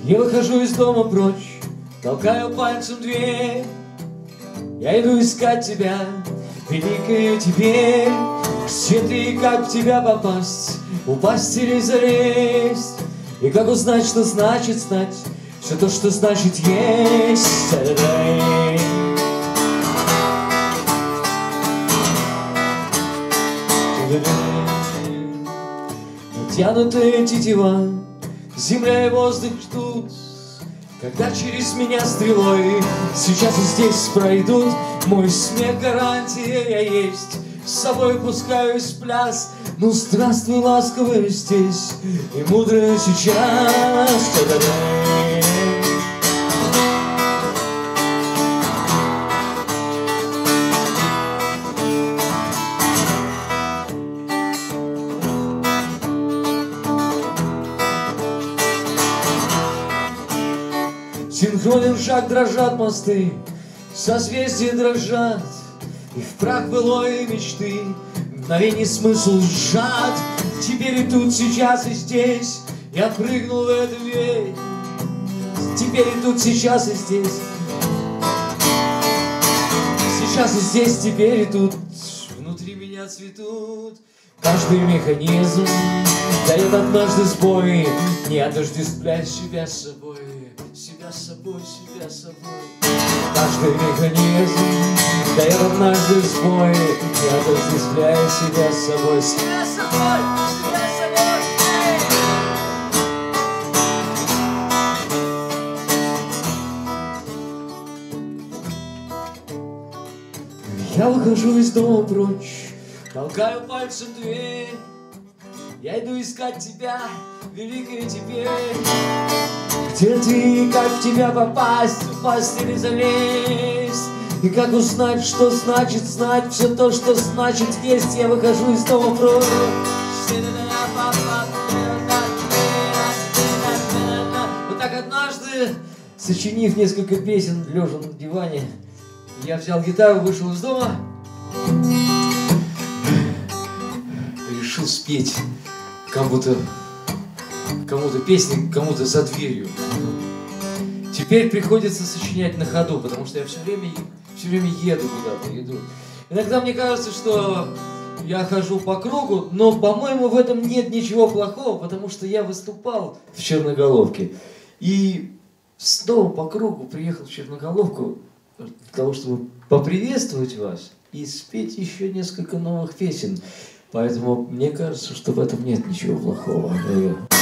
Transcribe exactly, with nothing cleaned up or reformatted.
Я выхожу из дома прочь, толкаю пальцем дверь. Я иду искать тебя, великая теперь. Где ты и как в тебя попасть, упасть или залезть? И как узнать, что значит знать все то, что значит есть? Натянутая тетива, земля и воздух ждут, когда через меня стрелой сейчас и здесь пройдут. Мой смех гарантия я есть, с собой пускаюсь в пляс. Ну здравствуй, ласковая здесь и мудрая сейчас. Синхронен шаг, дрожат мосты, созвездия дрожат, и в прах былой мечты мгновенье смысл сжат. Теперь и тут, сейчас и здесь я прыгнул в эту дверь. Теперь и тут, сейчас и здесь. Сейчас и здесь, теперь и тут. Внутри меня цветут. Каждый механизм дает однажды сбой. Не отождествляй себя с собой. Себя с собой, себя с собой. Каждый механизм дает однажды сбой. Не отождествляй себя с собой. Себя с собой, себя с собой. Я выхожу из дома прочь, толкаю пальцем дверь. Я иду искать тебя, великая теперь. Где ты и как в тебя попасть, упасть или залезть? И как узнать, что значит знать все то, что значит есть? Я выхожу из дома прочь. Вот так однажды, сочинив несколько песен, лежа на диване, я взял гитару, вышел из дома, решил спеть кому-то кому-то песни, кому-то за дверью. Теперь приходится сочинять на ходу, потому что я все время, все время еду куда-то, иду. Иногда мне кажется, что я хожу по кругу, но, по-моему, в этом нет ничего плохого, потому что я выступал в Черноголовке и снова по кругу приехал в Черноголовку для того, чтобы поприветствовать вас и спеть еще несколько новых песен. Поэтому мне кажется, что в этом нет ничего плохого.